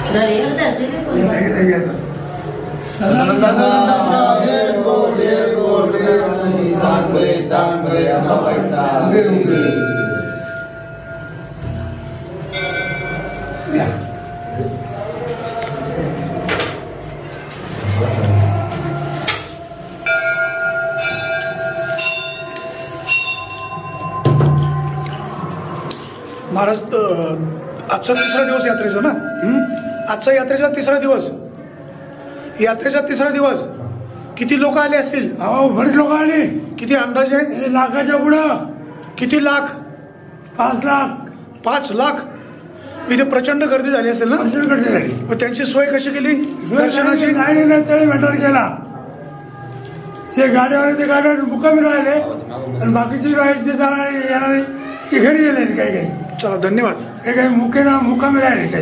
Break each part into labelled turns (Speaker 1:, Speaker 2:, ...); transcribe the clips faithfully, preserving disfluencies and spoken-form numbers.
Speaker 1: महाराज आजचा तिसरा दिवस यात्रेचा ना? आजचा यात्रेचा तिसरा दिवस यात्रेचा तिसरा दिवस किती लोक आले असतील?
Speaker 2: हो, बरेच लोक आले.
Speaker 1: किती अंदाज आहे?
Speaker 2: लाखाच्या पुढं.
Speaker 1: किती लाख?
Speaker 2: पाच लाख.
Speaker 1: पाच लाख. इथे प्रचंड गर्दी झाली असेल ना?
Speaker 2: प्रचंड गर्दी झाली.
Speaker 1: मग त्यांची सोय कशी केली दर्शनाची?
Speaker 2: नाही नाही तरी भेटायला गेला. ते गाड्यावर ते गाड्यावर मुक्कामी राहिले आणि बाकीचे जे जाणारे येणारे ते घरी गेले काही काही.
Speaker 1: चला धन्यवाद.
Speaker 2: हे काही मुके ना मुक्कामी राहिले काही.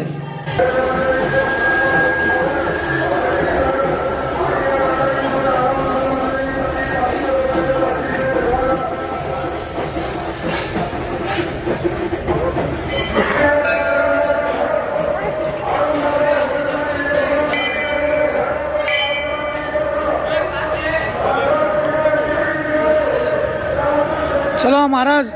Speaker 1: चला महाराज.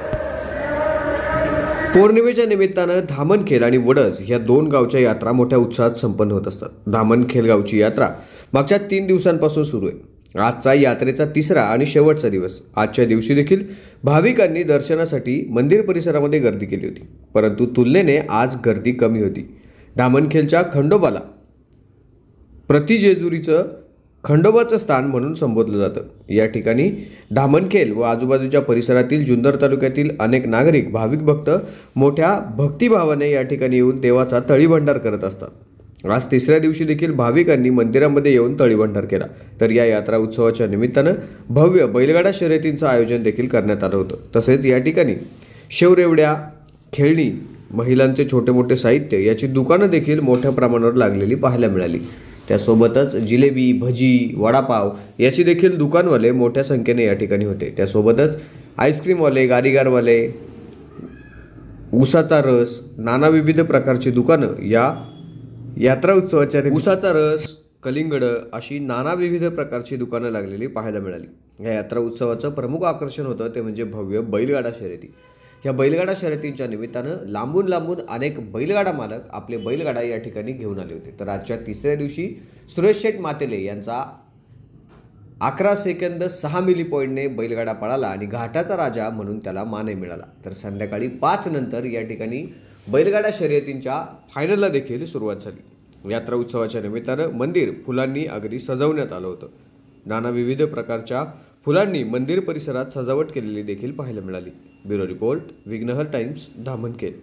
Speaker 3: पौर्णिमेच्या निमित्तानं धामणखेल आणि वडज ह्या दोन गावच्या यात्रा मोठ्या उत्साहात संपन्न होत असतात. धामणखेल गावची यात्रा मागच्या तीन दिवसांपासून सुरू आहे. आजचा यात्रेचा तिसरा आणि शेवटचा दिवस. आजच्या दिवशी देखील भाविकांनी दर्शनासाठी मंदिर परिसरामध्ये गर्दी केली होती, परंतु तुलनेने आज गर्दी कमी होती. धामणखेलच्या खंडोबाला प्रतिजेजुरीचं खंडोबाचं स्थान म्हणून संबोधलं जातं. या ठिकाणी धामणखेल व आजूबाजूच्या परिसरातील जुन्नर तालुक्यातील अनेक नागरिक भाविक भक्त मोठ्या भक्तिभावाने या ठिकाणी येऊन देवाचा तळीभंडार करत असतात. आज तिसऱ्या दिवशी देखील भाविकांनी मंदिरामध्ये येऊन तळीभंडार केला. तर या यात्रा उत्सवाच्या निमित्तानं भव्य बैलगाडा शर्यतींचं आयोजन देखील करण्यात आलं होतं. तसेच या ठिकाणी शेवरेवड्या, खेळणी, महिलांचे छोटे मोठे साहित्य याची दुकानं देखील मोठ्या प्रमाणावर लागलेली पाहायला मिळाली. त्यासोबतच जिलेबी, भजी, वडापाव याची देखील दुकानवाले मोठ्या संख्येने या ठिकाणी होते. त्यासोबतच आईस्क्रीमवाले, गारीगारवाले, ऊसाचा रस, नाना विविध प्रकारची दुकानं या यात्रा उत्सवाच्या ऊसाचा रस, कलिंगड अशी नाना विविध प्रकारची दुकानं लागलेली पाहायला मिळाली. या यात्रा उत्सवाचं प्रमुख आकर्षण होतं ते म्हणजे भव्य बैलगाडा शर्यती. या बैलगाडा शर्यतींच्या निमित्तानं लांबून लांबून अनेक बैलगाडा मालक आपले बैलगाडा या ठिकाणी घेऊन आले होते. तर आजच्या तिसऱ्या दिवशी सुरेश शेठ मातेले यांचा अकरा सेकंद सहा मिली पॉईंटने बैलगाडा पळाला आणि घाटाचा राजा म्हणून त्याला मानही मिळाला. तर संध्याकाळी पाच नंतर या ठिकाणी बैलगाडा शर्यतींच्या फायनलला देखील सुरुवात झाली. यात्रा उत्सवाच्या निमित्तानं मंदिर फुलांनी अगदी सजवण्यात आलं होतं. नाना विविध प्रकारच्या फुलांनी मंदिर परिसरात सजावट केलेली देखील पाहायला मिळाली. Bureau report, Vighnahar Times, Dhamankhel.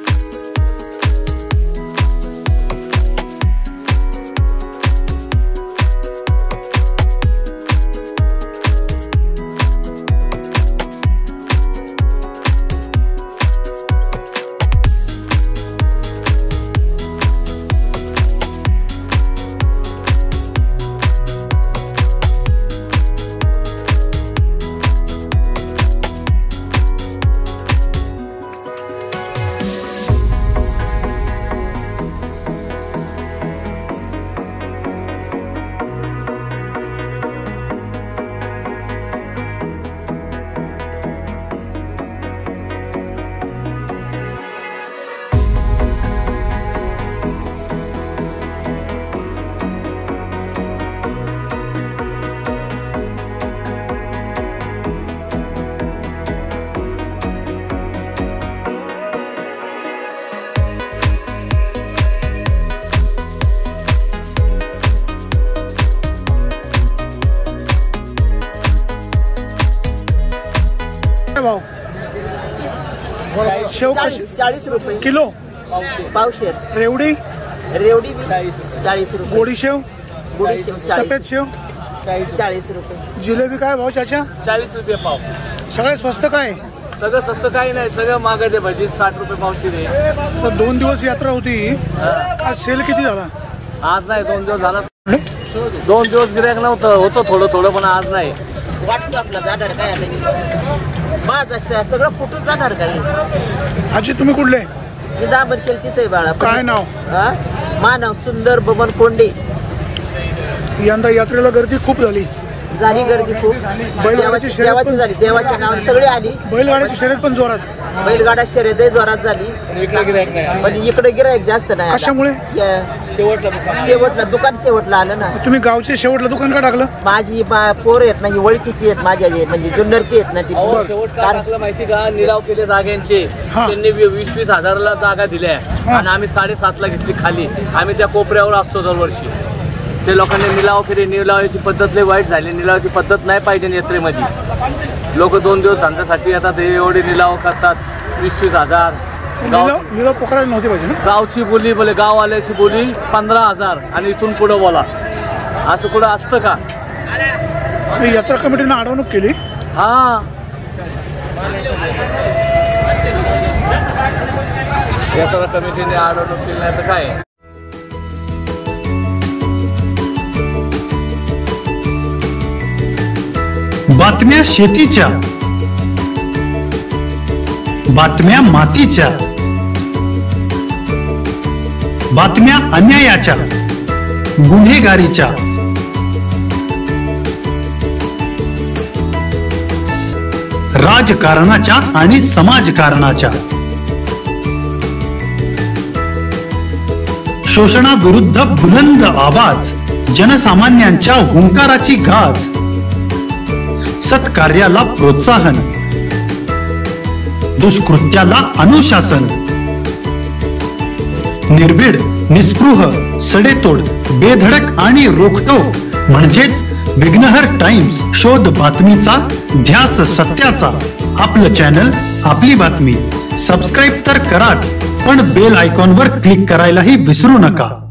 Speaker 1: भाव शेव
Speaker 4: चाळीस रुपये
Speaker 1: किलो,
Speaker 4: पावशेर.
Speaker 1: रेवडी
Speaker 4: रेवडी चाळीस रुपये.
Speaker 1: गोडी शेव,
Speaker 4: गोडी शेव
Speaker 1: सफेद शेव
Speaker 4: चाळीस रुपये.
Speaker 1: जिलेबी काय भाव चाचा?
Speaker 5: चाळीस रुपये पाव.
Speaker 1: सगळे स्वस्त काय?
Speaker 5: सगळं स्वस्त काही नाही, सगळं महागाचे भजी साठ रुपये पावशेर आहे.
Speaker 1: तर दोन दिवस यात्रा होती, आज सेल किती झाला?
Speaker 5: आज नाही, दोन दिवस झाला. दोन दिवस गिऱ्हाईक नव्हतं, होतं थोडं थोडं, पण आज नाही.
Speaker 4: व्हॉट्सअपला जाणार काय माझं सगळं फुटून जाणार काही.
Speaker 1: आजी तुम्ही कुठले?
Speaker 4: मी दामरखेलचीच आहे बाळा.
Speaker 1: काय नाव?
Speaker 4: हा? मानव सुंदर बबन कोंडे.
Speaker 1: यंदा यात्रेला गर्दी खूप झाली.
Speaker 4: झाली गर्दी खूप. देवाची
Speaker 1: शर्यत
Speaker 4: देवाची
Speaker 1: पण-
Speaker 4: झाली, देवाच्या नावाने सगळी आली.
Speaker 1: बैलगाड्याची शर्यत पण जोरात.
Speaker 4: बैलगाडा शर्यतही जोरात झाली, पण इकडे गिरायक जास्त नाही आला.
Speaker 1: कशामुळे?
Speaker 4: या-
Speaker 5: शेवटला
Speaker 4: शेवटला दुकान शेवटला आलं ना.
Speaker 1: तुम्ही गावचे शेवटला दुकान का टाकलं?
Speaker 4: माझी बा- पोरं आहेत ना, ही ओळखीची आहेत माझ्या, जे म्हणजे जुन्नरची आहेत ना ती.
Speaker 5: अहो, शेवट काय
Speaker 4: कारण-
Speaker 5: टाकलं माहिती का? निलाव केले जागांचे.
Speaker 1: हा.
Speaker 5: त्यांनी वी- वीस वीस हजाराला जागा दिल्या
Speaker 1: हा.
Speaker 5: आणि आम्ही साडेसातला घेतली खाली. आम्ही त्या कोपऱ्यावर असतो दरवर्षी. ते लोकांनी निलाव केले. निलावाची पद्धत लई वाईट झाली. निलावाची पद्धत नाही पाहिजे यात्रेमध्ये. लोक दोन दिवस धंद्यासाठी येतात, हे एवढे निलाव करतात, वीस वीस हजार. गाव
Speaker 1: निलाव निलाव पोकरायला नव्हते पाहिजे ना.
Speaker 5: गावची बोली बोले, गाववाल्याची बोली पंधरा हजार आणि इथून पुढे बोला. असं कुठं असतं का?
Speaker 1: ही यात्रा कमिटीनं अडवणूक केली.
Speaker 5: हा, यात्रा कमिटीने अडवणूक केली नाही तर काय?
Speaker 6: बातम्या शेतीच्या, बातम्या मातीच्या, बातम्या अन्यायाच्या, गुन्हेगारीच्या, राजकारणाच्या आणि समाजकारणाच्या, शोषणाविरुद्ध बुलंद आवाज, जनसामान्यांच्या हुंकाराची गाज, सत्कार्याला प्रोत्साहन, दुष्कृत्याला अनुशासन, निर्भीड, निस्पृह, सडेतोड, बेधडक आणि रोखटोक म्हणजेच विघ्नहर टाइम्स. शोध बातमीचा, ध्यास सत्याचा. आपलं चॅनल, आपली बातमी. सबस्क्राईब तर कराच, पण बेल आयकॉनवर क्लिक करायलाही विसरू नका.